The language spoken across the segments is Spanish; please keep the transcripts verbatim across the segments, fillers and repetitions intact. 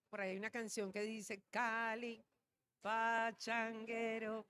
Por ahí hay una canción que dice Cali, pachanguero.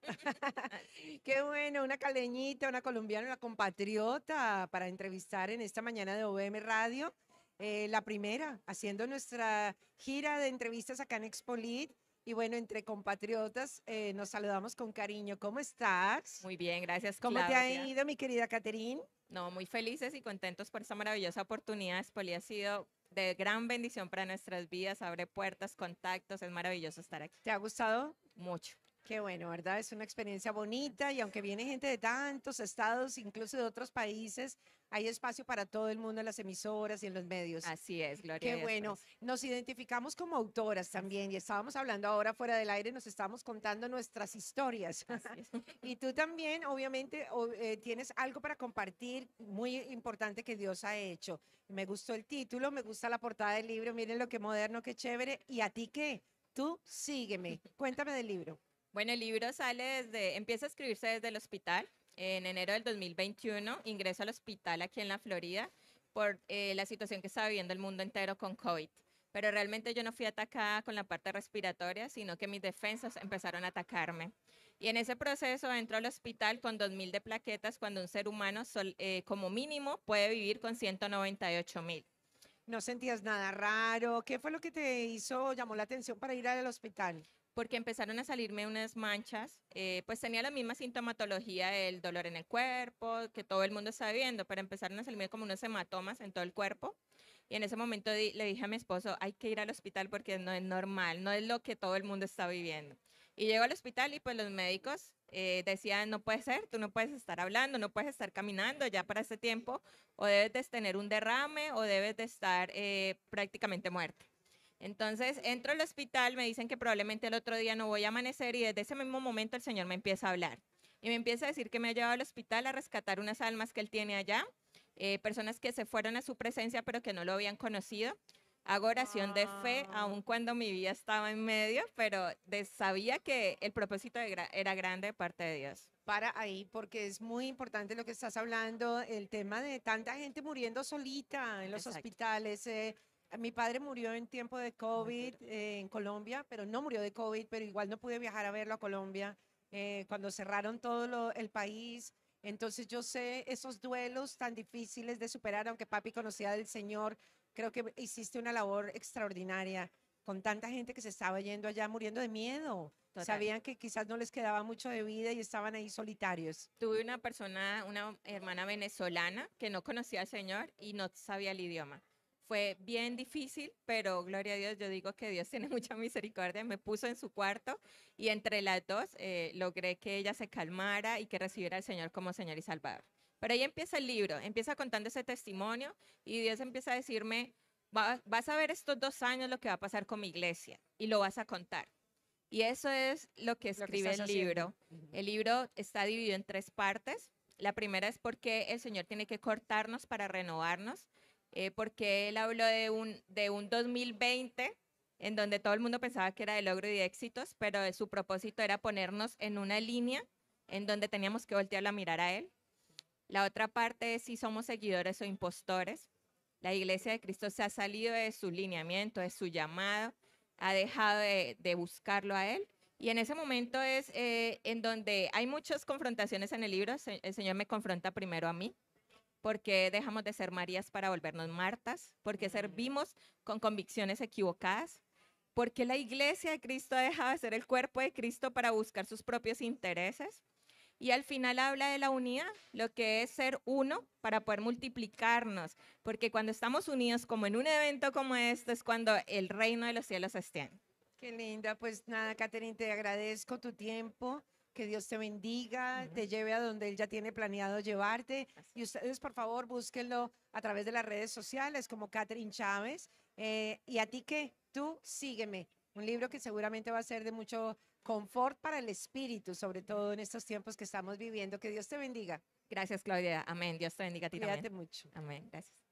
Qué bueno, una caleñita, una colombiana, una compatriota para entrevistar en esta mañana de O V M Radio. Eh, la primera, haciendo nuestra gira de entrevistas acá en Expolit. Y bueno, entre compatriotas eh, nos saludamos con cariño. ¿Cómo estás? Muy bien, gracias ¿Cómo te ha Claudia. ido, mi querida Caterine? No, muy felices y contentos por esta maravillosa oportunidad. Spoli ha sido de gran bendición para nuestras vidas, abre puertas, contactos, es maravilloso estar aquí. ¿Te ha gustado? Mucho. Qué bueno, ¿verdad? Es una experiencia bonita y aunque viene gente de tantos estados, incluso de otros países, hay espacio para todo el mundo en las emisoras y en los medios. Así es, gloria Qué a Dios por bueno. eso. Nos identificamos como autoras también y estábamos hablando ahora fuera del aire, nos estábamos contando nuestras historias. Así es. Y tú también, obviamente, o- eh, tienes algo para compartir muy importante que Dios ha hecho. Me gustó el título, me gusta la portada del libro, miren lo que moderno, qué chévere. ¿Y a ti qué? Tú sígueme. Cuéntame del libro. Bueno, el libro sale desde, empieza a escribirse desde el hospital. En enero del dos mil veintiuno ingreso al hospital aquí en la Florida por eh, la situación que estaba viviendo el mundo entero con COVID. Pero realmente yo no fui atacada con la parte respiratoria, sino que mis defensas empezaron a atacarme. Y en ese proceso entro al hospital con dos mil de plaquetas cuando un ser humano sol- eh, como mínimo puede vivir con ciento noventa y ocho mil. ¿No sentías nada raro? ¿Qué fue lo que te hizo, llamó la atención para ir al hospital? Porque empezaron a salirme unas manchas, eh, pues tenía la misma sintomatología del dolor en el cuerpo, que todo el mundo está viendo, pero empezaron a salirme como unos hematomas en todo el cuerpo. Y en ese momento di- le dije a mi esposo, hay que ir al hospital porque no es normal, no es lo que todo el mundo está viviendo. Y llego al hospital y pues los médicos eh, decían, no puede ser, tú no puedes estar hablando, no puedes estar caminando ya para este tiempo, o debes de tener un derrame o debes de estar eh, prácticamente muerta. Entonces entro al hospital, me dicen que probablemente el otro día no voy a amanecer y desde ese mismo momento el Señor me empieza a hablar. Y me empieza a decir que me ha llevado al hospital a rescatar unas almas que Él tiene allá, eh, personas que se fueron a su presencia pero que no lo habían conocido. Hago oración de fe, Ah, aun cuando mi vida estaba en medio, pero de- sabía que el propósito de gra- era grande de parte de Dios. para ahí, porque es muy importante lo que estás hablando, el tema de tanta gente muriendo solita en los Exacto, hospitales. Eh, mi padre murió en tiempo de muy COVID duro. eh, en Colombia, pero no murió de COVID, pero igual no pude viajar a verlo a Colombia eh, cuando cerraron todo lo- el país. Entonces yo sé esos duelos tan difíciles de superar, aunque papi conocía del Señor, creo que hiciste una labor extraordinaria con tanta gente que se estaba yendo allá muriendo de miedo. Total. Sabían que quizás no les quedaba mucho de vida y estaban ahí solitarios. Tuve una persona, una hermana venezolana que no conocía al Señor y no sabía el idioma. Fue bien difícil, pero gloria a Dios, yo digo que Dios tiene mucha misericordia. Me puso en su cuarto y entre las dos eh, logré que ella se calmara y que recibiera al Señor como Señor y Salvador. Pero ahí empieza el libro, empieza contando ese testimonio y Dios empieza a decirme, "Va- vas a ver estos dos años lo que va a pasar con mi iglesia y lo vas a contar. Y eso es lo que Lo que escribe estás el haciendo. libro. Ujú. El libro está dividido en tres partes. La primera es porque el Señor tiene que cortarnos para renovarnos, eh, porque Él habló de un, de un dos mil veinte en donde todo el mundo pensaba que era de logro y de éxitos, pero su propósito era ponernos en una línea en donde teníamos que voltear a mirar a Él. La otra parte es si somos seguidores o impostores. La iglesia de Cristo se ha salido de su lineamiento, de su llamado, ha dejado de, de buscarlo a Él. Y en ese momento es eh, en donde hay muchas confrontaciones en el libro. Se- El Señor me confronta primero a mí, porque dejamos de ser Marías para volvernos Martas, porque servimos con convicciones equivocadas, porque la iglesia de Cristo ha dejado de ser el cuerpo de Cristo para buscar sus propios intereses. Y al final habla de la unidad, lo que es ser uno para poder multiplicarnos, porque cuando estamos unidos como en un evento como este es cuando el reino de los cielos se extiende. Qué linda. Pues nada, Catherine, te agradezco tu tiempo. Que Dios te bendiga, te Amén. lleve a donde Él ya tiene planeado llevarte. Así Y ustedes, por favor, búsquenlo a través de las redes sociales como Catherine Chávez. Eh, y a ti qué, tú sígueme. Un libro que seguramente va a ser de mucho confort para el espíritu, sobre todo en estos tiempos que estamos viviendo. Que Dios te bendiga. Gracias, Claudia. Amén. Dios te bendiga a ti también. Cuídate mucho. Amén. Gracias.